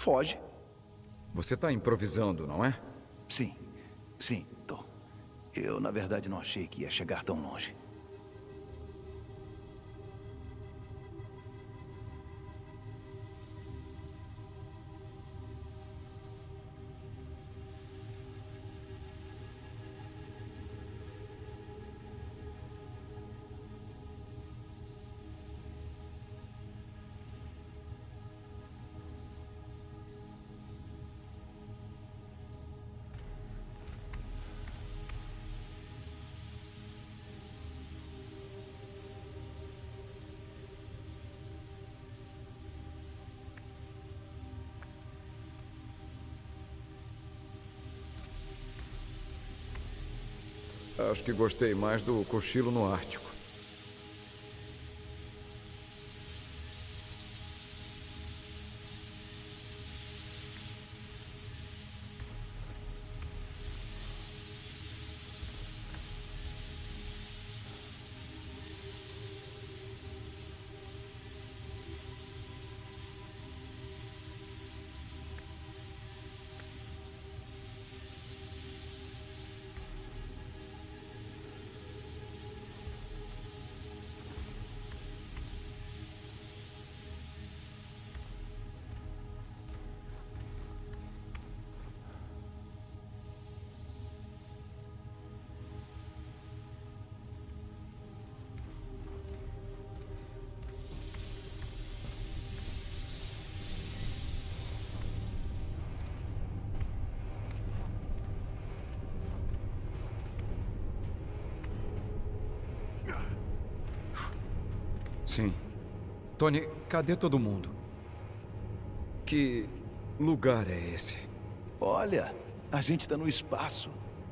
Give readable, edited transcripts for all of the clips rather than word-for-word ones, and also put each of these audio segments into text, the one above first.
foge. Você tá improvisando, não é? Sim, sim, tô. Eu, na verdade, não achei que ia chegar tão longe. Acho que gostei mais do cochilo no Ártico. Sim. Tony, cadê todo mundo? Que lugar é esse? Olha, a gente tá no espaço.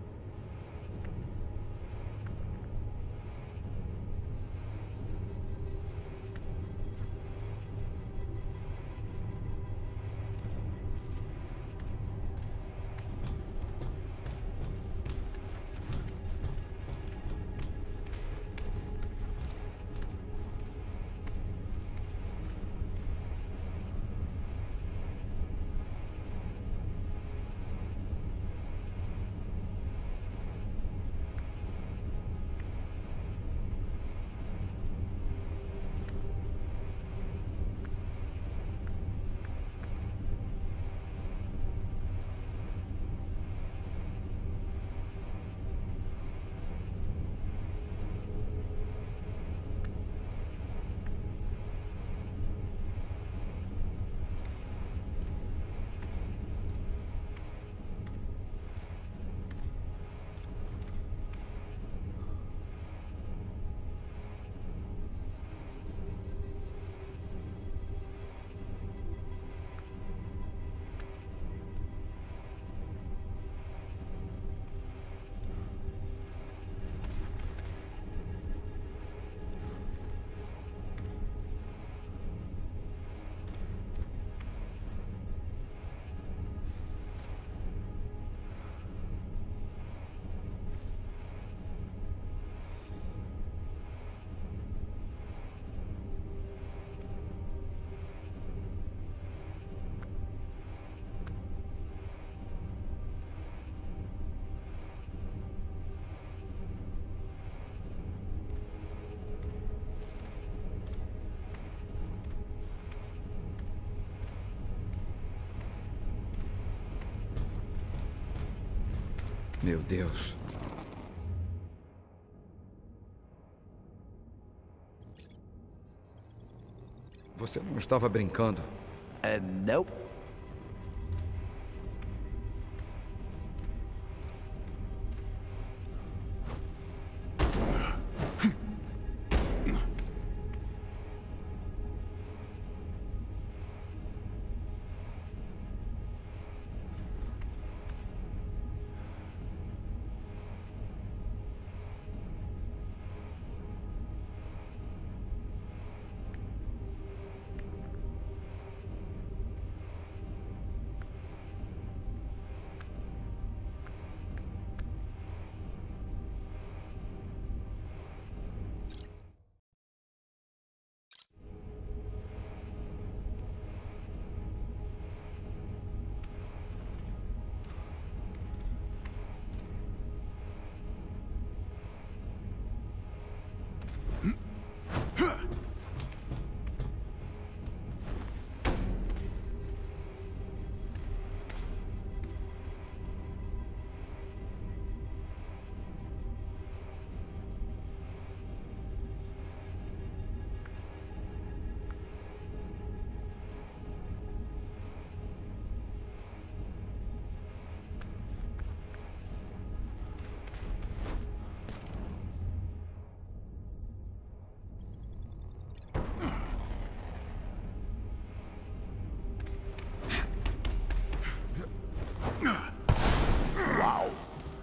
Meu Deus. Você não estava brincando? Não.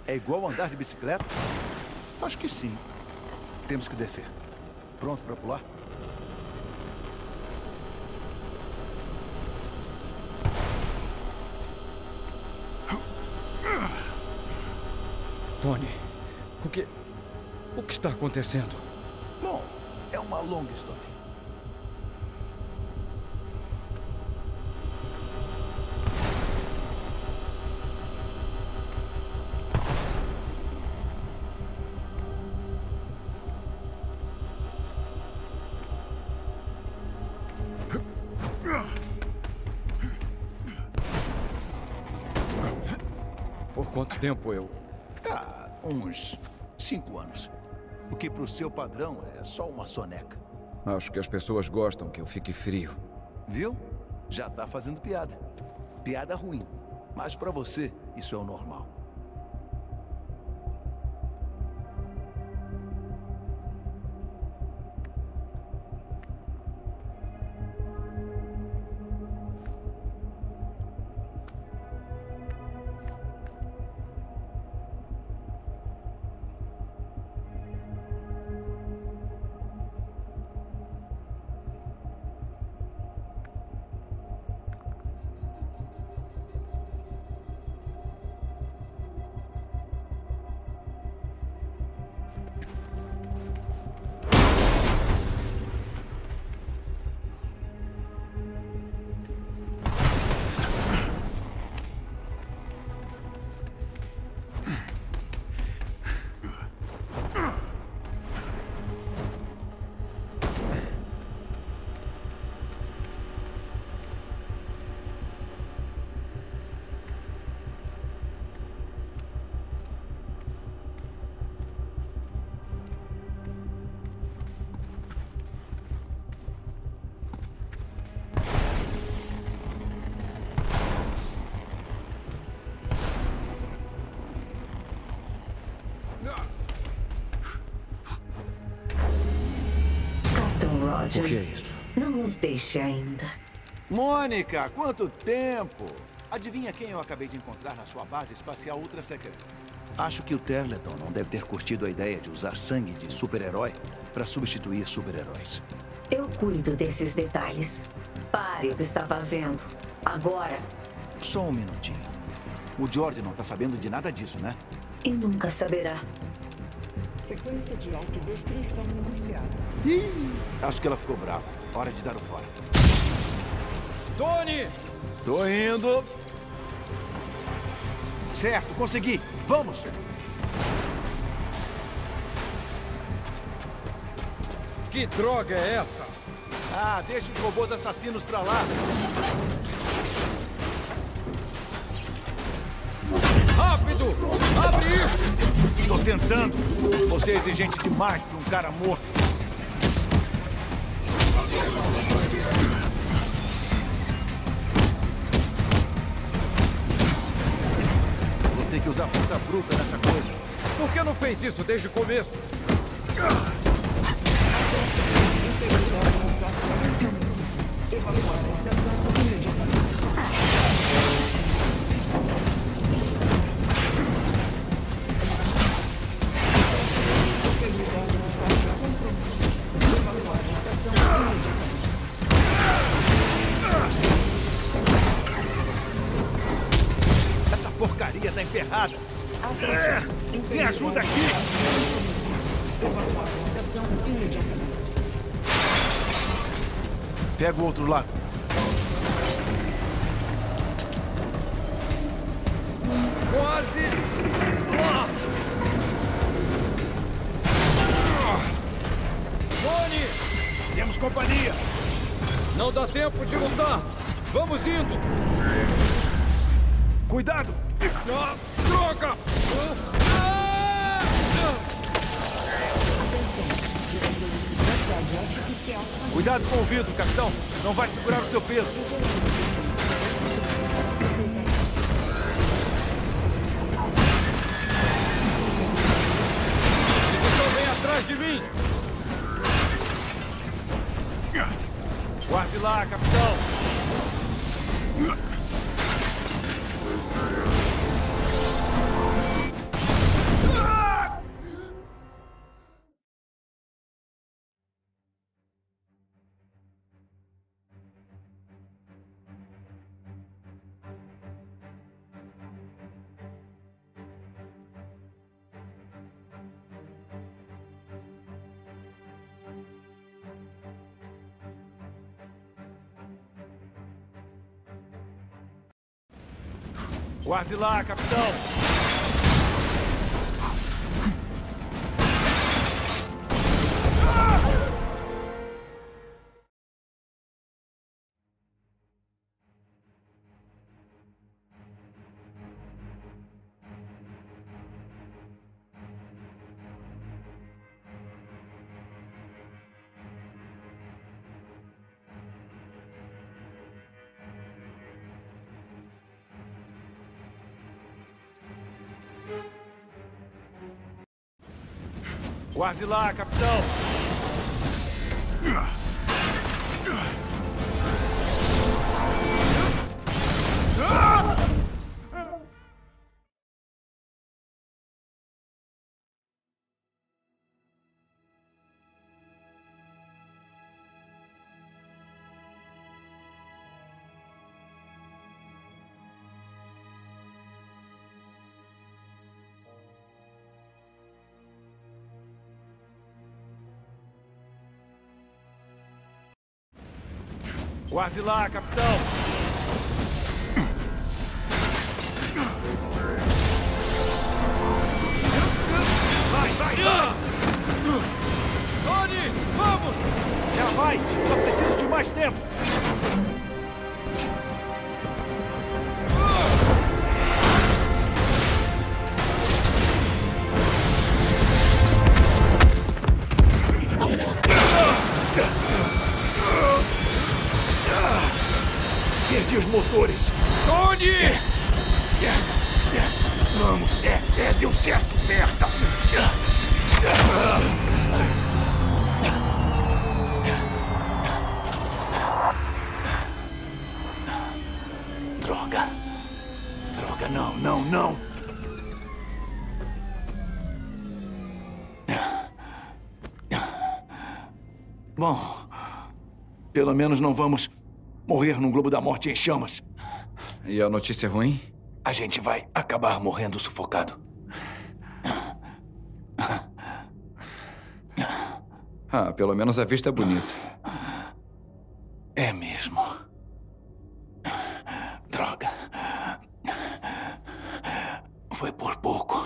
É igual andar de bicicleta? Acho que sim. Temos que descer. Pronto para pular? Tony, o que está acontecendo? Bom, é uma longa história. Por quanto tempo eu... Uns 5 anos. O que pro seu padrão é só uma soneca. Acho que as pessoas gostam que eu fique frio. Viu? Já tá fazendo piada. Piada ruim. Mas pra você, isso é o normal. Rogers, o que é isso? Não nos deixe ainda. Mônica, quanto tempo! Adivinha quem eu acabei de encontrar na sua base espacial ultra secreta? Acho que o Terleton não deve ter curtido a ideia de usar sangue de super-herói para substituir super-heróis. Eu cuido desses detalhes. Pare o que está fazendo. Agora. Só um minutinho. O George não tá sabendo de nada disso, né? E nunca saberá. Sequência de autodestruição iniciada. Acho que ela ficou brava. Hora de dar o fora. Tony! Tô indo. Certo, consegui. Vamos! Que droga é essa? Ah, deixa os robôs assassinos pra lá. Rápido! Abre isso! Tô tentando. Você é exigente demais pra um cara morto. Vou ter que usar força bruta nessa coisa. Por que não fez isso desde o começo? Essa porcaria tá emperrada. Me ajuda aqui! Pega o outro lado. Quase! Tony! Temos companhia. Não dá tempo de lutar! Vamos indo! Cuidado! Ah, droga! Cuidado com o vidro, capitão. Não vai segurar o seu peso. Você vem atrás de mim! Quase lá, capitão. Quase lá, capitão! Quase lá, capitão! Quase lá, capitão! Vai, vai, vai! Tony, vamos! Já vai! Só preciso de mais tempo! Perdi os motores! Tony! Vamos! Deu certo! Merda! Droga! Droga, não, não, não! Bom, pelo menos não vamos morrer num globo da morte em chamas. E a notícia ruim? A gente vai acabar morrendo sufocado. Ah, pelo menos a vista é bonita. É mesmo. Droga. Foi por pouco.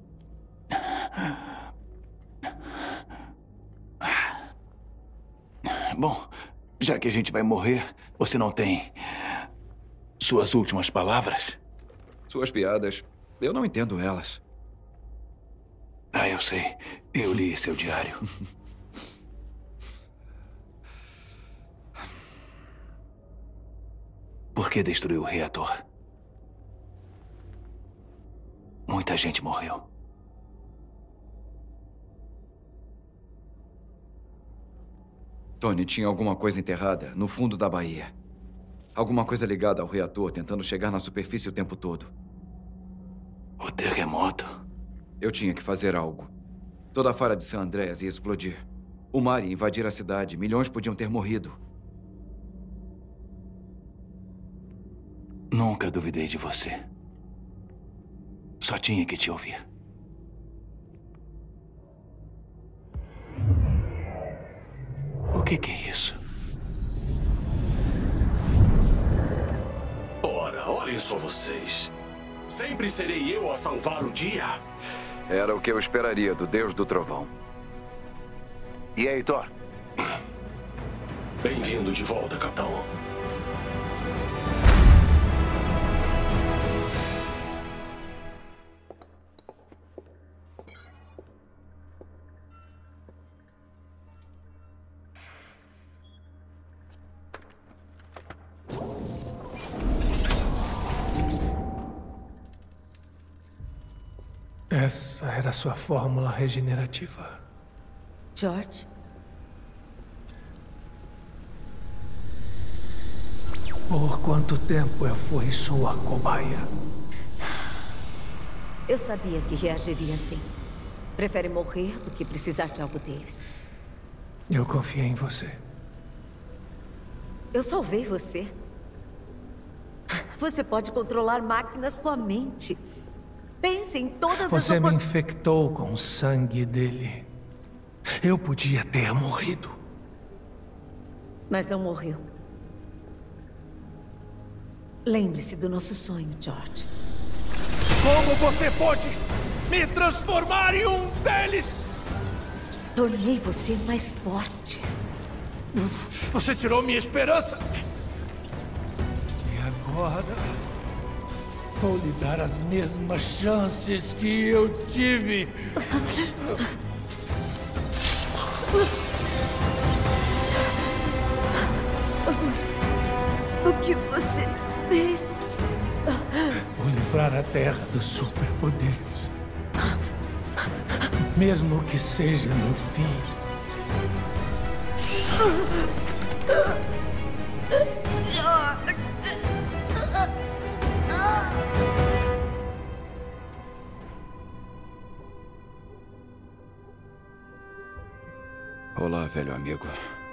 Bom, já que a gente vai morrer, você não tem suas últimas palavras? Suas piadas, eu não entendo elas. Ah, eu sei. Eu li seu diário. Por que destruiu o reator? Muita gente morreu. Tony, tinha alguma coisa enterrada no fundo da baía. Alguma coisa ligada ao reator, tentando chegar na superfície o tempo todo. O terremoto? Eu tinha que fazer algo. Toda a falha de San Andreas ia explodir. O mar ia invadir a cidade. Milhões podiam ter morrido. Nunca duvidei de você. Só tinha que te ouvir. O que é isso? Ora, olhem só vocês. Sempre serei eu a salvar o dia? Era o que eu esperaria do Deus do Trovão. E aí, Thor? Bem-vindo de volta, capitão. Essa era a sua fórmula regenerativa. George? Por quanto tempo eu fui sua cobaia? Eu sabia que reagiria assim. Prefere morrer do que precisar de algo deles. Eu confiei em você. Eu salvei você. Você pode controlar máquinas com a mente. Pense em todas as Você me infectou com o sangue dele. Eu podia ter morrido. Mas não morreu. Lembre-se do nosso sonho, George. Como você pode me transformar em um deles? Tornei você mais forte. Você tirou minha esperança. E agora vou lhe dar as mesmas chances que eu tive. O que você fez? Vou livrar a Terra dos superpoderes. Mesmo que seja no fim. Olá, velho amigo.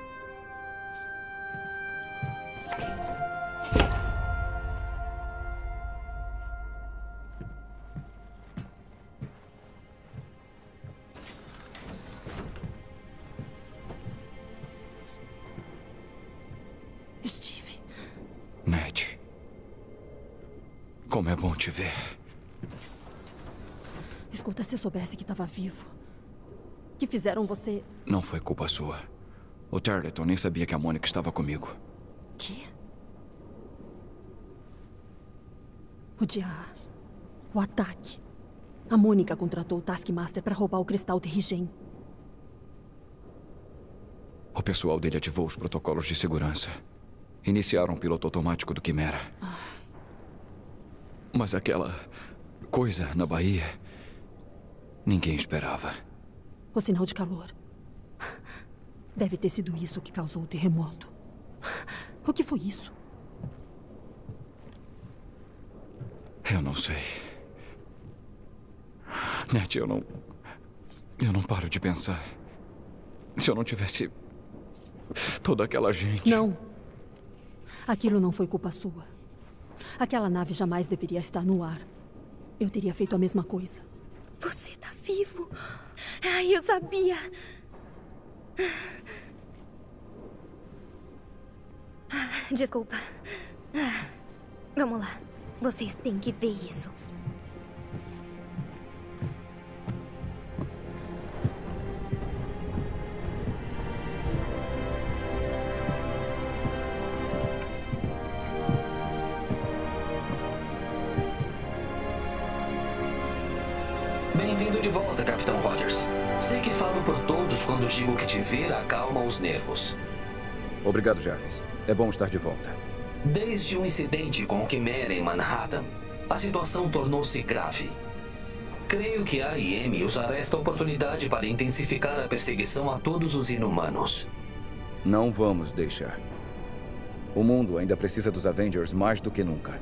Steve. Ned. Como é bom te ver. Escuta, se eu soubesse que estava vivo, que fizeram você... Não foi culpa sua. O Tarleton nem sabia que a Mônica estava comigo. Quê? O dia... O ataque. A Mônica contratou o Taskmaster para roubar o cristal Terrigen. O pessoal dele ativou os protocolos de segurança. Iniciaram o piloto automático do Quimera. Mas aquela coisa na Bahia... ninguém esperava. O sinal de calor. Deve ter sido isso que causou o terremoto. O que foi isso? Eu não sei. Ned, eu não paro de pensar. Se eu não tivesse toda aquela gente... Não. Aquilo não foi culpa sua. Aquela nave jamais deveria estar no ar. Eu teria feito a mesma coisa. Você tá vivo? Ai, eu sabia. Desculpa. Vamos lá. Vocês têm que ver isso. Bem-vindo de volta, Capitão Rogers. Sei que falo por todos quando digo que te ver acalma os nervos. Obrigado, Jarvis. É bom estar de volta. Desde um incidente com o Quimera em Manhattan, a situação tornou-se grave. Creio que a AIM usará esta oportunidade para intensificar a perseguição a todos os inumanos. Não vamos deixar. O mundo ainda precisa dos Avengers mais do que nunca.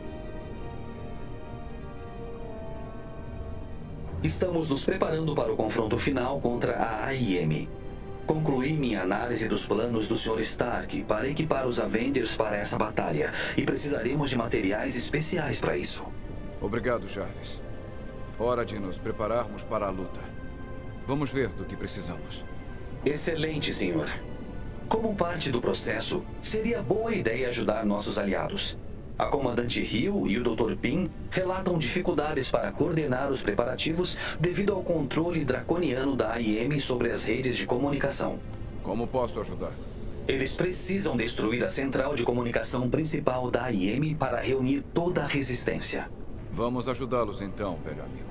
Estamos nos preparando para o confronto final contra a AIM. Concluí minha análise dos planos do Sr. Stark para equipar os Avengers para essa batalha. E precisaremos de materiais especiais para isso. Obrigado, Jarvis. Hora de nos prepararmos para a luta. Vamos ver do que precisamos. Excelente, senhor. Como parte do processo, seria boa ideia ajudar nossos aliados. A Comandante Hill e o Dr. Pym relatam dificuldades para coordenar os preparativos devido ao controle draconiano da AIM sobre as redes de comunicação. Como posso ajudar? Eles precisam destruir a central de comunicação principal da AIM para reunir toda a resistência. Vamos ajudá-los então, velho amigo.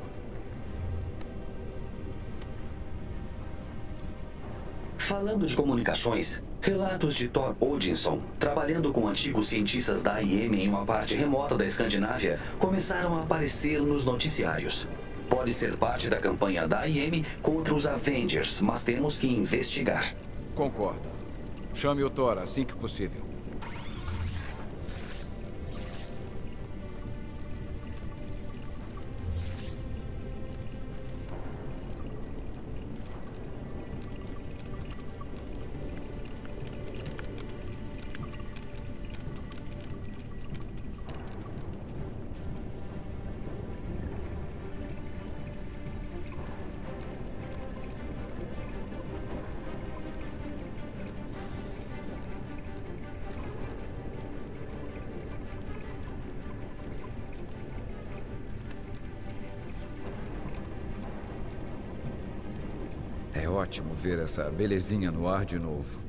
Falando de comunicações, relatos de Thor Odinson, trabalhando com antigos cientistas da AIM em uma parte remota da Escandinávia, começaram a aparecer nos noticiários. Pode ser parte da campanha da AIM contra os Avengers, mas temos que investigar. Concordo. Chame o Thor assim que possível. É ótimo ver essa belezinha no ar de novo.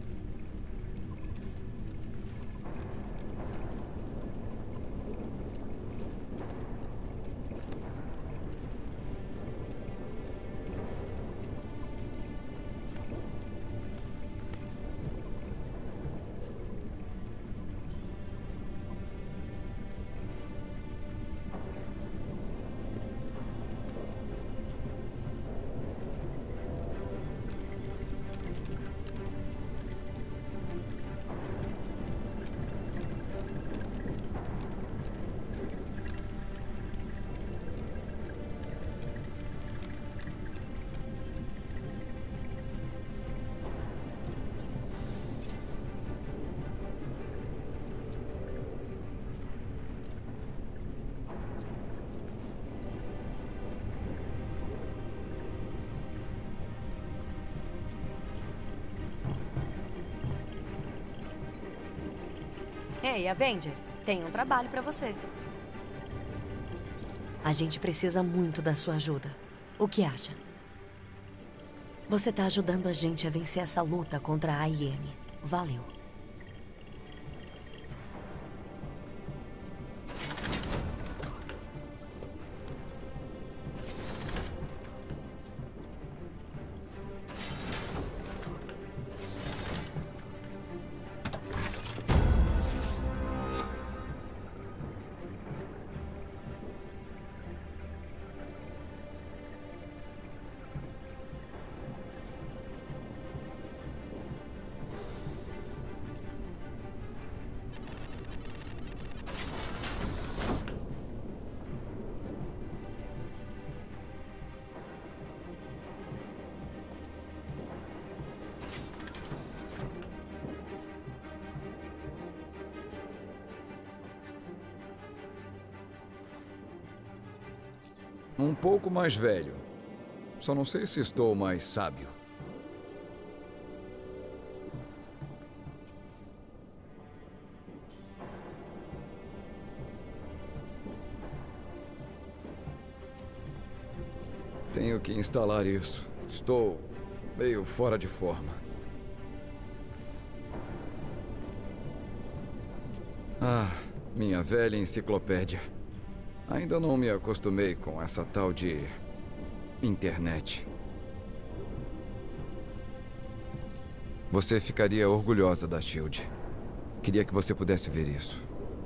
Ei, Avenger, tem um trabalho pra você. A gente precisa muito da sua ajuda. O que acha? Você tá ajudando a gente a vencer essa luta contra a AIM. Valeu. Um pouco mais velho. Só não sei se estou mais sábio. Tenho que instalar isso. Estou meio fora de forma. Ah, minha velha enciclopédia. Ainda não me acostumei com essa tal de internet. Você ficaria orgulhosa da SHIELD. Queria que você pudesse ver isso.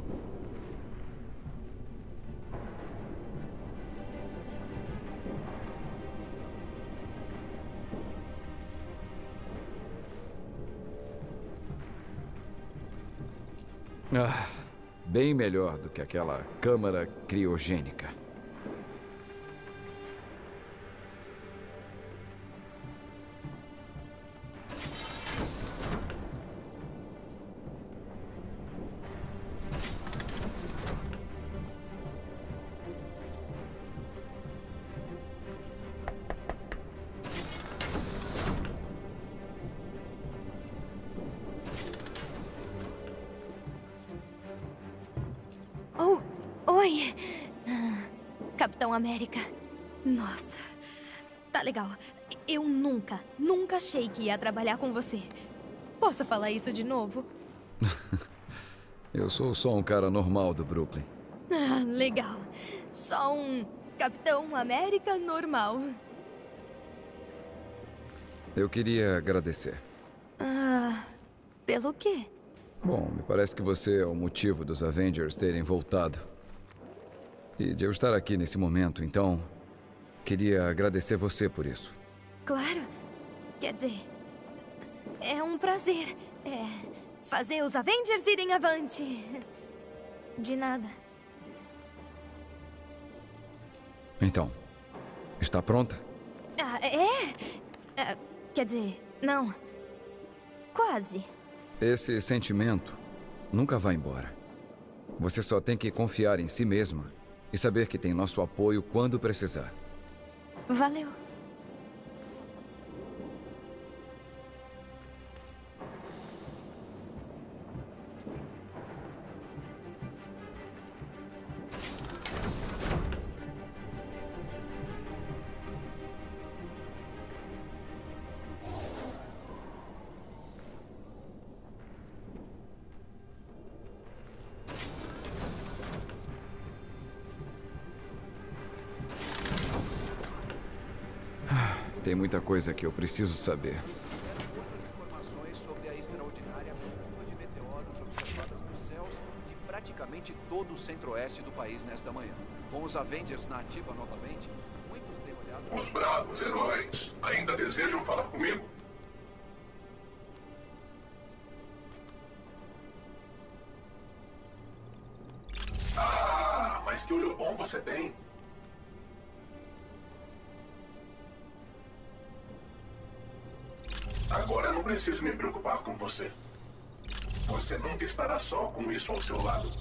Ah, bem melhor do que aquela câmara criogênica. Oi, Capitão América. Nossa, tá legal. Eu nunca achei que ia trabalhar com você. Posso falar isso de novo? Eu sou só um cara normal do Brooklyn. Ah, legal. Só um Capitão América normal. Eu queria agradecer. Pelo quê? Bom, me parece que você é o motivo dos Avengers terem voltado. E de eu estar aqui nesse momento, então, queria agradecer você por isso. Claro. Quer dizer, é um prazer. Fazer os Avengers irem avante. De nada. Então, está pronta? Quer dizer, não. Quase. Esse sentimento nunca vai embora. Você só tem que confiar em si mesma e saber que tem nosso apoio quando precisar. Valeu. Tem muita coisa que eu preciso saber. Outras informações sobre a extraordinária chuva de meteoros observadas nos céus de praticamente todo o centro-oeste do país nesta manhã. Com os Avengers na ativa novamente, muitos têm olhado... Os bravos heróis ainda desejam falar comigo? Ah, mas que olho bom você tem. Agora eu não preciso me preocupar com você. Você nunca estará só com isso ao seu lado.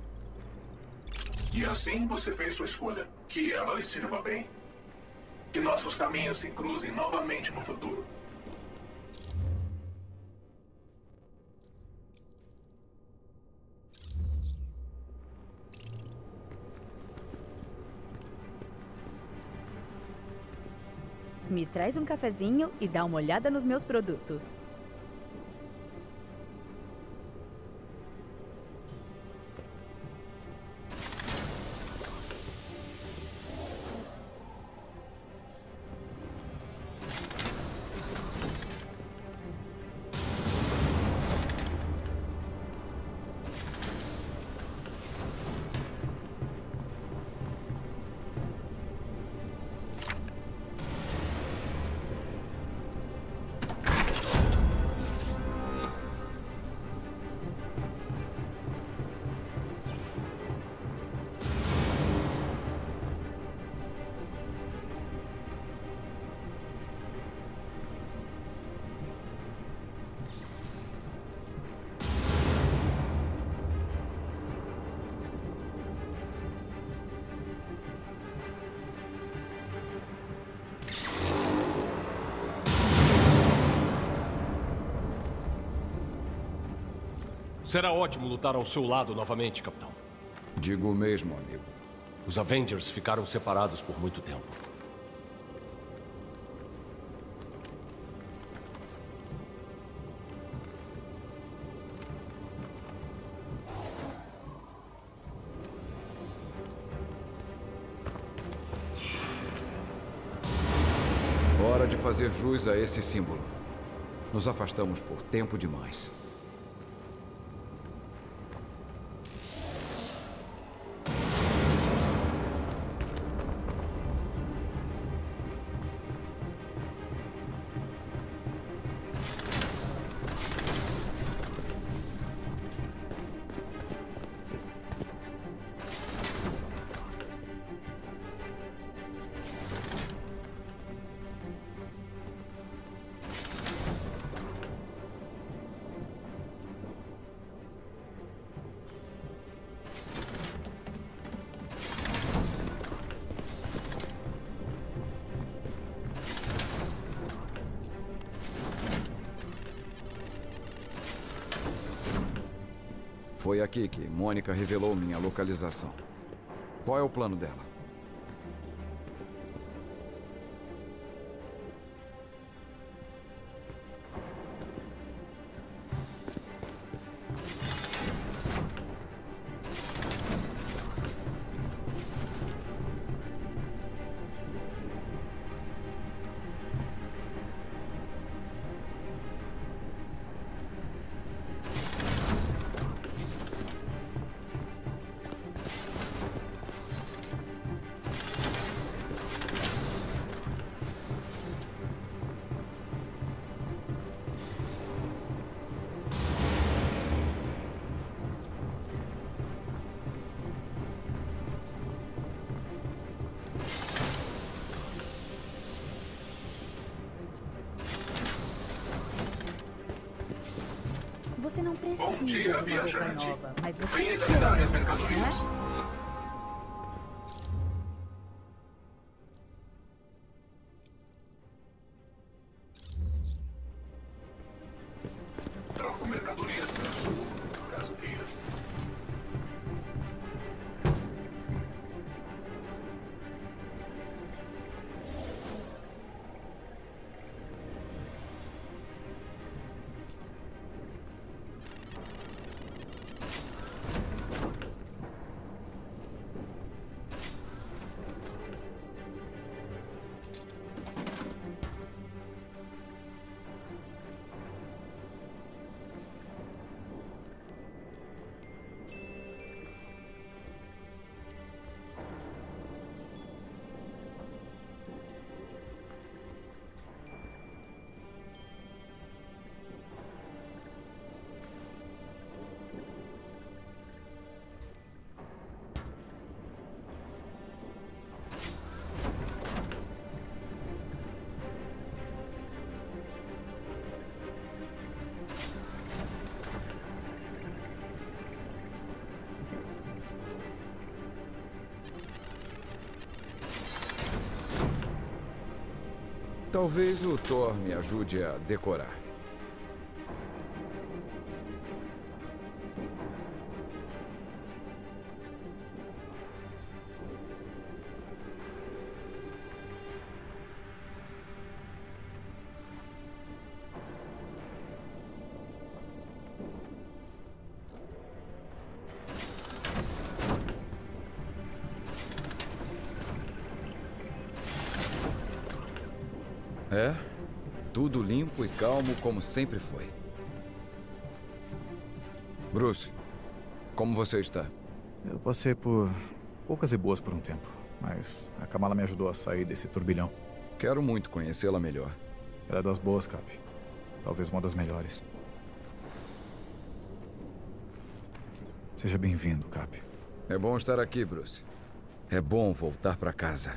E assim você fez sua escolha. Que ela lhe sirva bem. Que nossos caminhos se cruzem novamente no futuro. Me traz um cafezinho e dá uma olhada nos meus produtos. Será ótimo lutar ao seu lado novamente, capitão. Digo mesmo, amigo. Os Avengers ficaram separados por muito tempo. Hora de fazer jus a esse símbolo. Nos afastamos por tempo demais. Foi aqui que Mônica revelou minha localização. Qual é o plano dela? Você não precisa Bom dia, de roupa viajante. nova, mas você Vem examinar minhas mercadorias. né? Troco mercadorias pela sua, caso queira. Talvez o Thor me ajude a decorar. É, tudo limpo e calmo como sempre foi. Bruce, como você está? Eu passei por poucas e boas por um tempo, mas a Kamala me ajudou a sair desse turbilhão. Quero muito conhecê-la melhor. Ela é das boas, Cap. Talvez uma das melhores. Seja bem-vindo, Cap. É bom estar aqui, Bruce. É bom voltar para casa.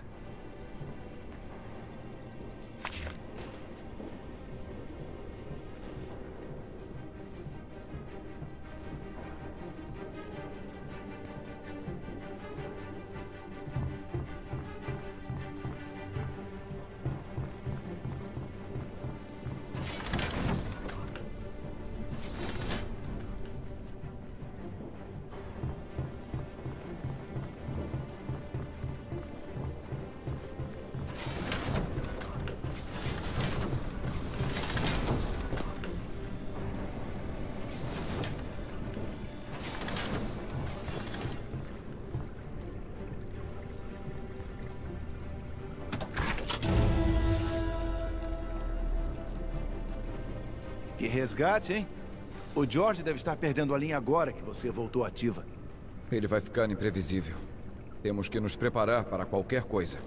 Que resgate, hein? O George deve estar perdendo a linha agora que você voltou ativa. Ele vai ficar imprevisível. Temos que nos preparar para qualquer coisa.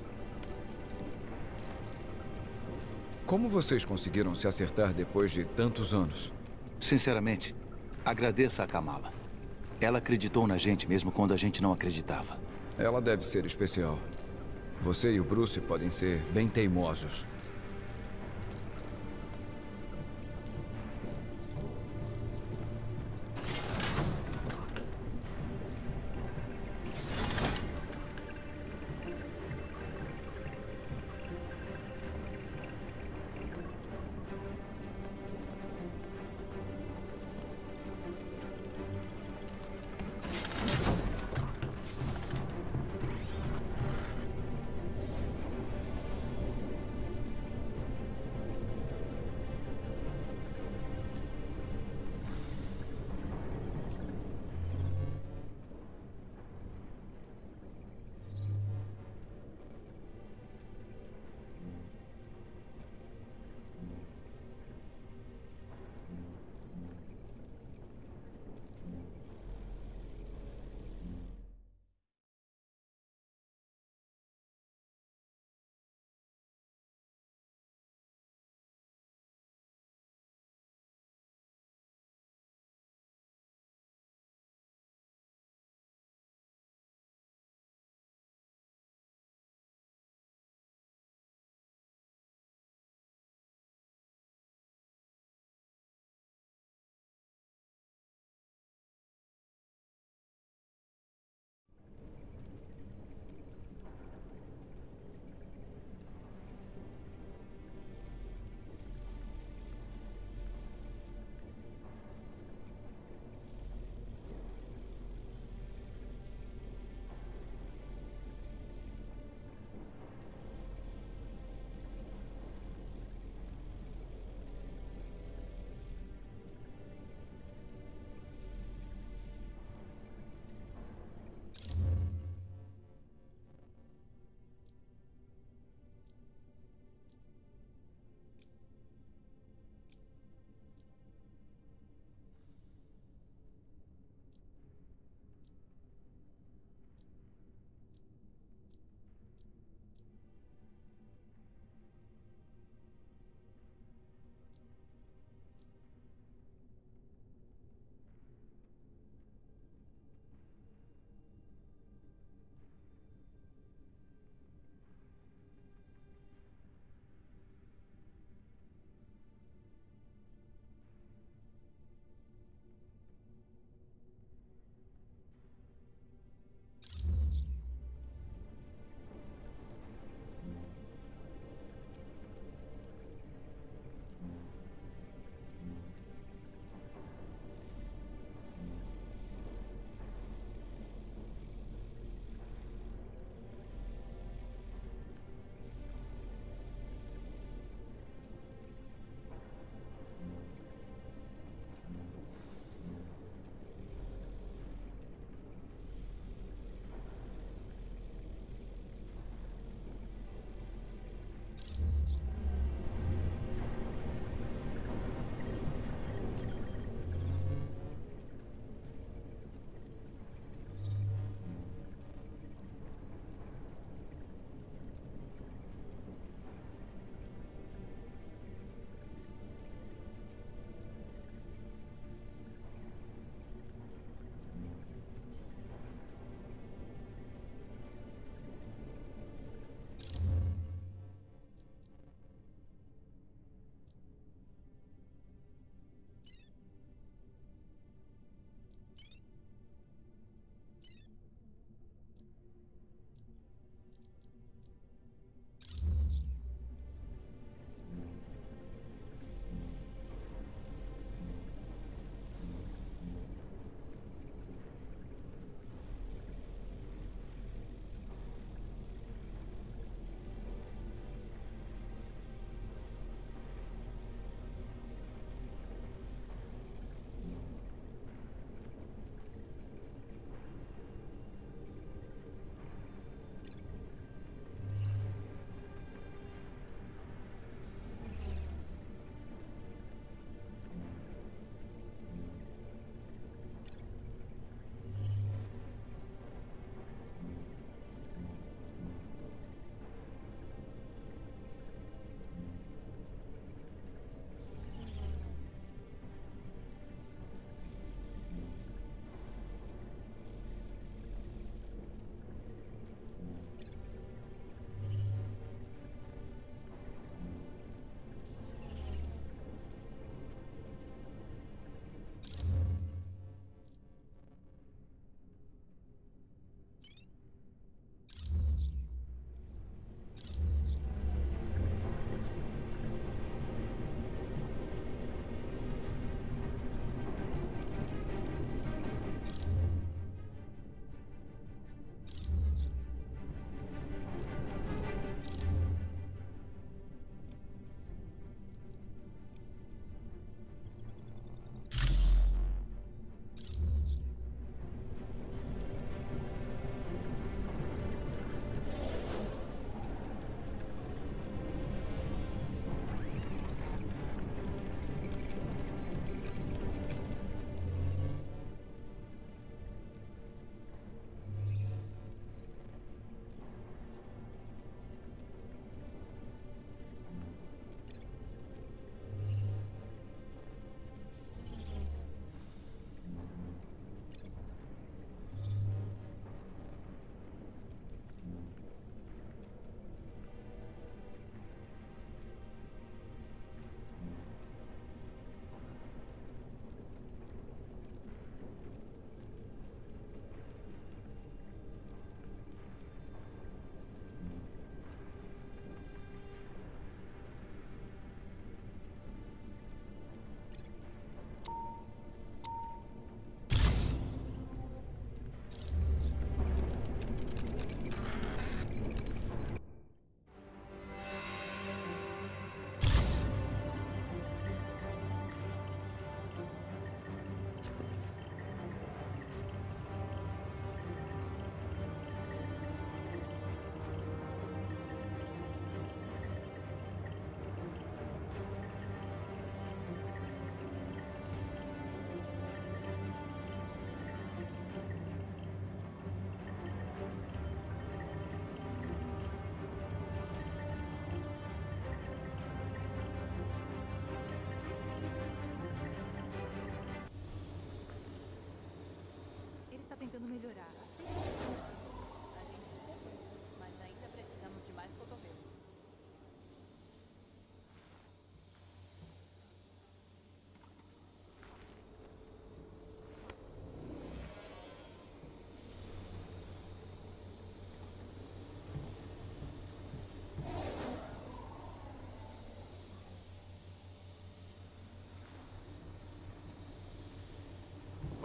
Como vocês conseguiram se acertar depois de tantos anos? Sinceramente, agradeça a Kamala. Ela acreditou na gente mesmo quando a gente não acreditava. Ela deve ser especial. Você e o Bruce podem ser bem teimosos.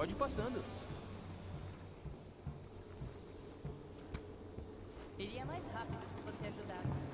Pode ir passando. Iria mais rápido se você ajudasse.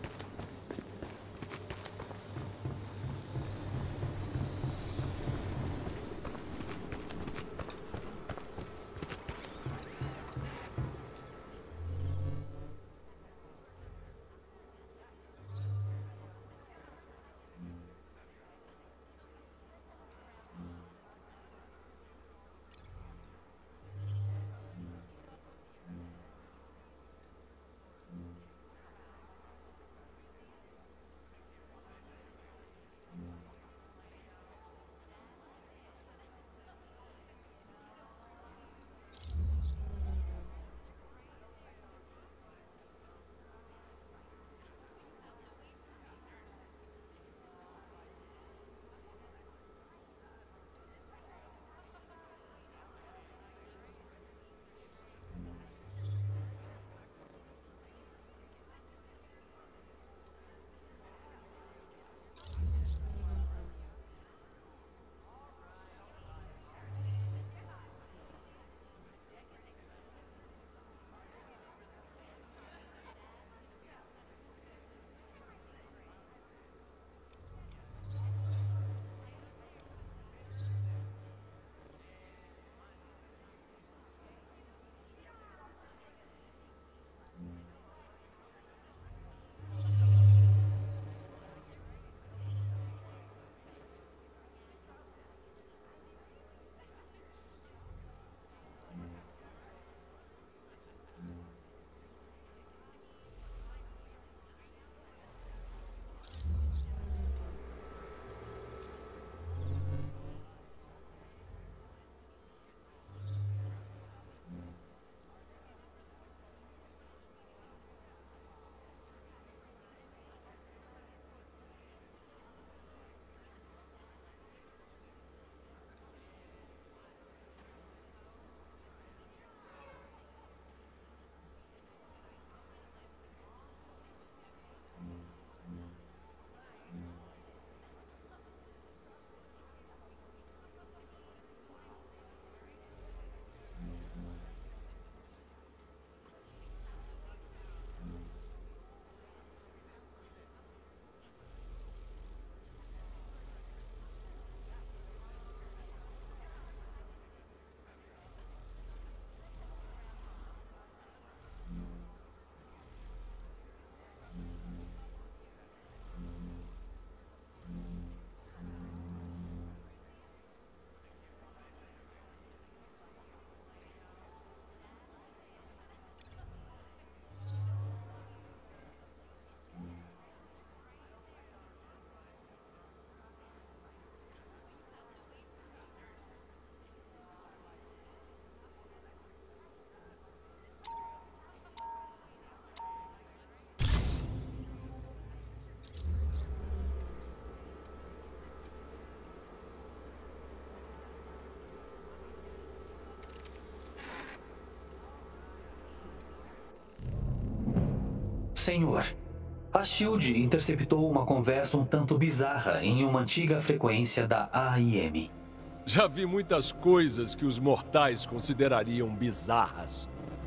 Senhor, a SHIELD interceptou uma conversa um tanto bizarra em uma antiga frequência da AIM. Já vi muitas coisas que os mortais considerariam bizarras.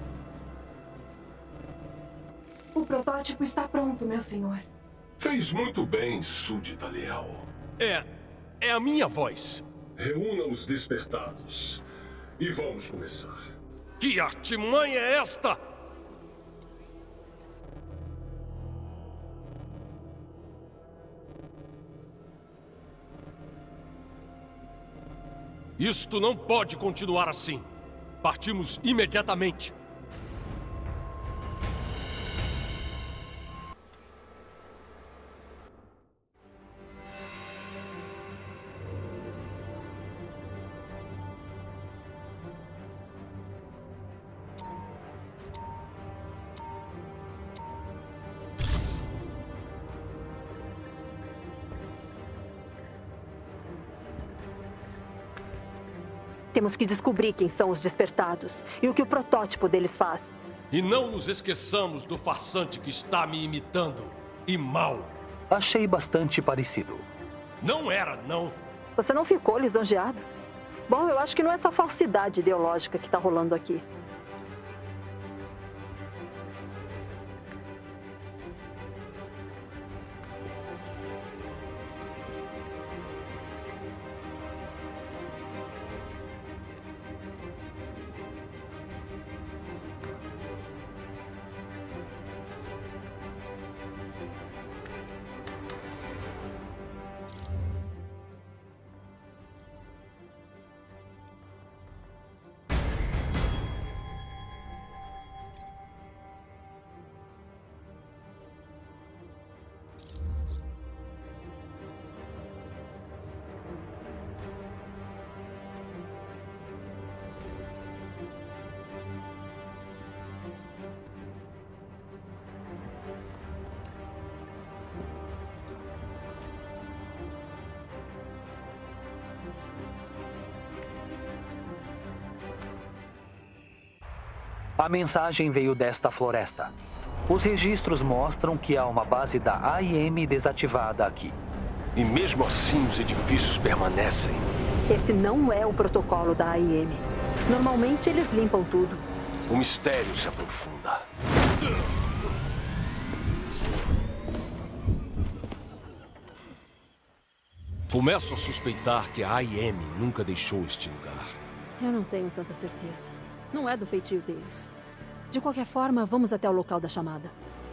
O protótipo está pronto, meu senhor. Fez muito bem, súdita leal. É a minha voz. Reúna os despertados. E vamos começar. Que artimanha é esta? Isto não pode continuar assim. Partimos imediatamente. Temos que descobrir quem são os despertados e o que o protótipo deles faz. E não nos esqueçamos do farsante que está me imitando. E mal. Achei bastante parecido. Não era, não. Você não ficou lisonjeado? Bom, eu acho que não é só falsidade ideológica que está rolando aqui. A mensagem veio desta floresta. Os registros mostram que há uma base da AIM desativada aqui. E mesmo assim os edifícios permanecem. Esse não é o protocolo da AIM. Normalmente eles limpam tudo. O mistério se aprofunda. Começo a suspeitar que a AIM nunca deixou este lugar. Eu não tenho tanta certeza. Não é do feitio deles. De qualquer forma, vamos até o local da chamada.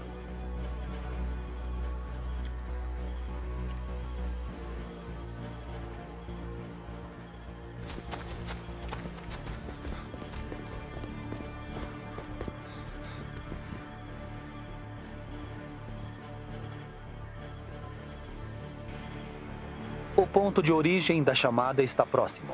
O ponto de origem da chamada está próximo.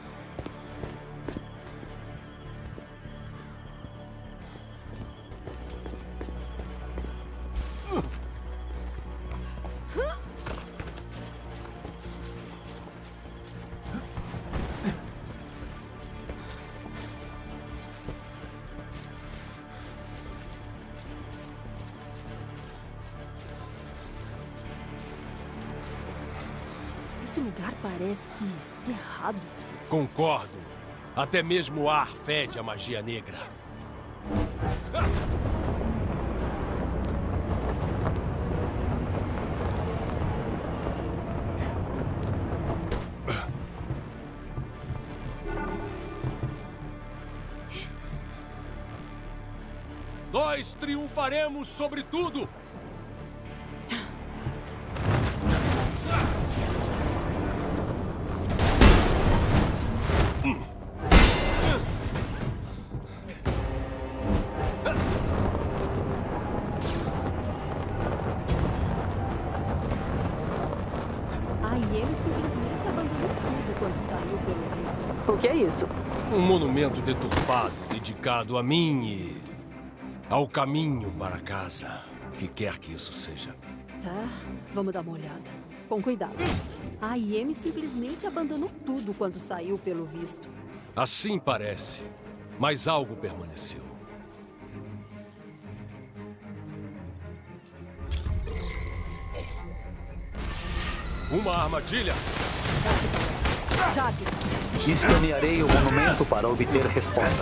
Esse lugar parece errado. Concordo. Até mesmo o ar fede a magia negra. Nós triunfaremos sobre tudo! Ele simplesmente abandonou tudo quando saiu pelo visto. O que é isso? Um monumento deturpado dedicado a mim e ao caminho para casa. O que quer que isso seja. Tá, vamos dar uma olhada. Com cuidado. A AIM simplesmente abandonou tudo quando saiu pelo visto. Assim parece, mas algo permaneceu. Uma armadilha? Já disse. Escanearei o monumento para obter respostas.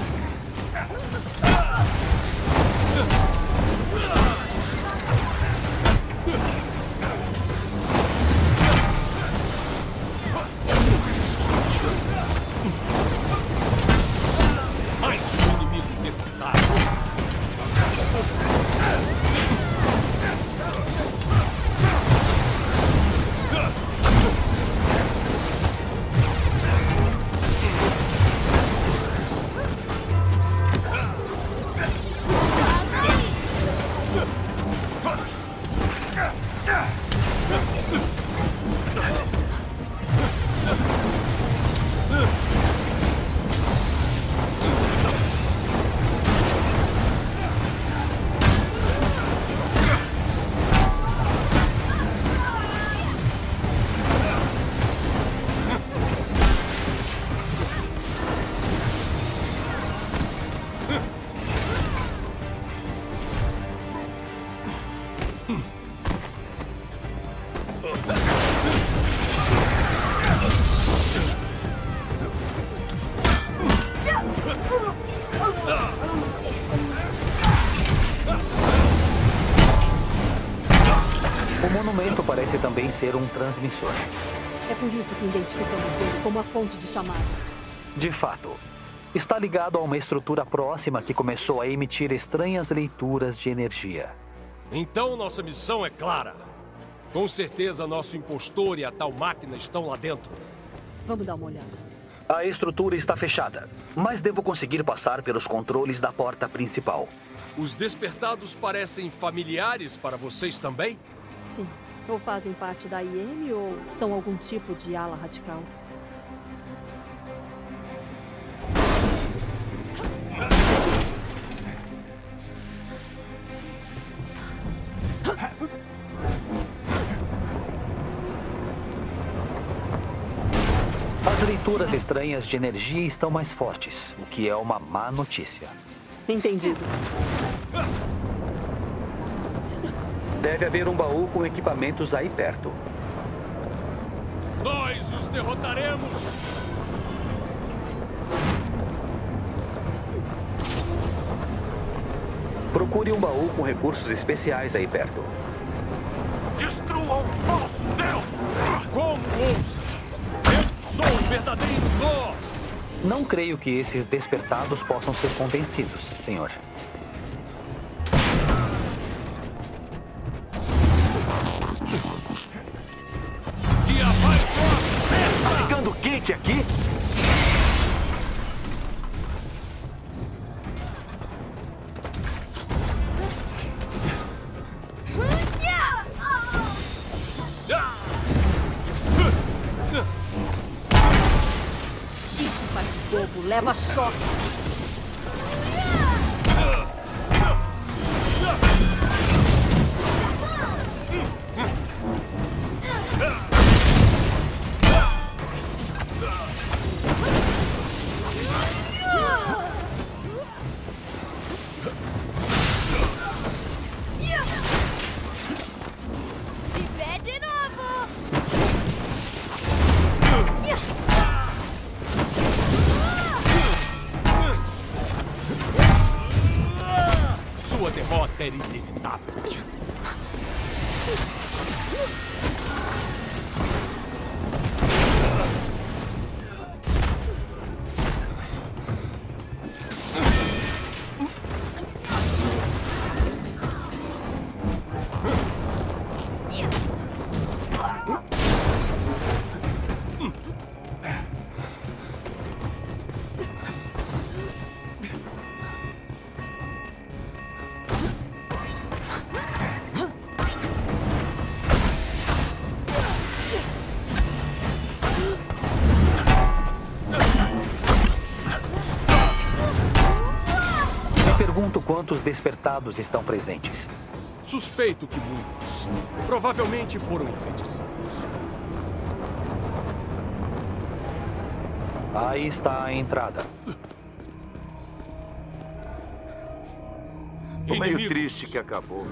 Mais um inimigo derrotado. parece também ser um transmissor. É por isso que identificamos ele como a fonte de chamada. De fato, está ligado a uma estrutura próxima que começou a emitir estranhas leituras de energia. Então nossa missão é clara. Com certeza nosso impostor e a tal máquina estão lá dentro. Vamos dar uma olhada. A estrutura está fechada, mas devo conseguir passar pelos controles da porta principal. Os despertados parecem familiares para vocês também? Sim. Ou fazem parte da IM ou são algum tipo de ala radical. As leituras estranhas de energia estão mais fortes, o que é uma má notícia. Entendido. Deve haver um baú com equipamentos aí perto. Nós os derrotaremos! Procure um baú com recursos especiais aí perto. Destruam o falso Deus! Como ouça? Eu sou o verdadeiro Thor! Não creio que esses despertados possam ser convencidos, senhor. Tá ficando quente aqui? Isso faz fogo, leva choque. Sua derrota era inevitável. Pergunto quantos despertados estão presentes. Suspeito que muitos. Provavelmente foram enfeitiçados. Aí está a entrada. Tô meio triste que acabou.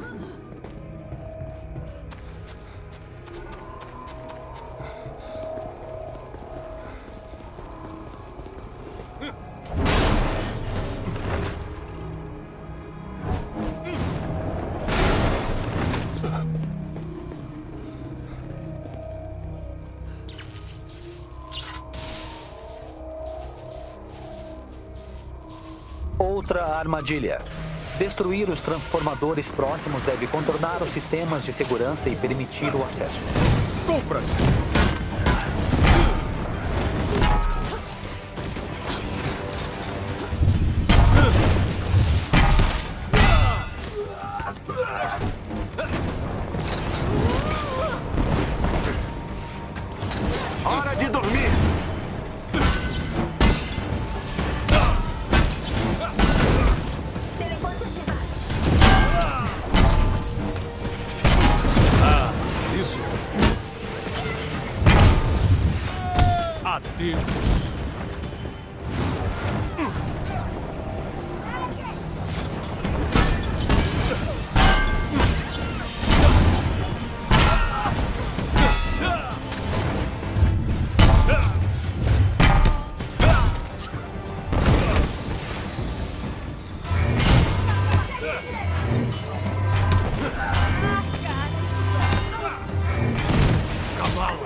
Outra armadilha. Destruir os transformadores próximos deve contornar os sistemas de segurança e permitir o acesso. Compras! Hora de dormir! Isso. Adeus.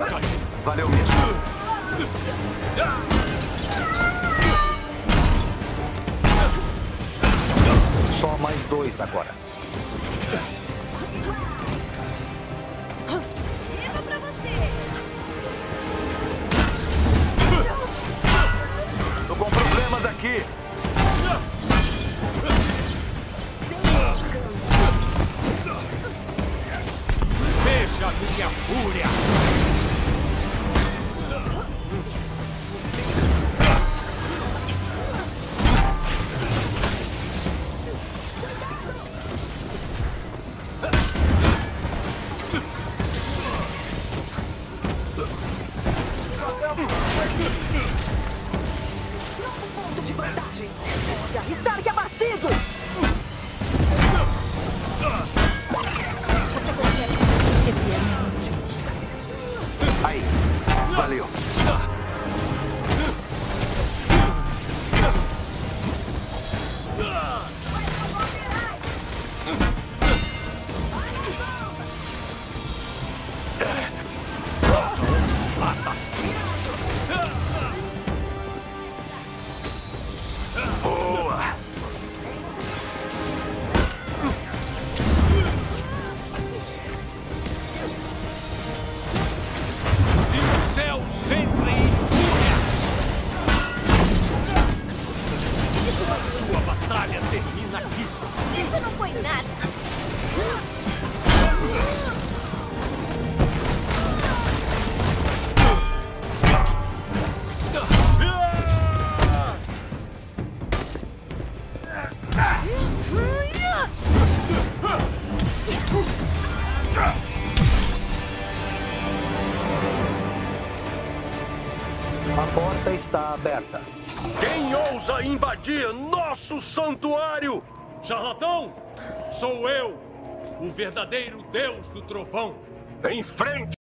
Valeu mesmo. Só mais 2 agora. Viva pra você! Tô com problemas aqui. Veja a minha fúria! Ponto de vantagem. Arristar que é batido. Você consegue. Esse é meu último. Aí, valeu. Boa. Céu sempre em fúria! Sua batalha termina aqui! Isso não foi nada! A porta está aberta. Quem ousa invadir nosso santuário? Charlatão! Sou eu, o verdadeiro Deus do Trovão! Em frente!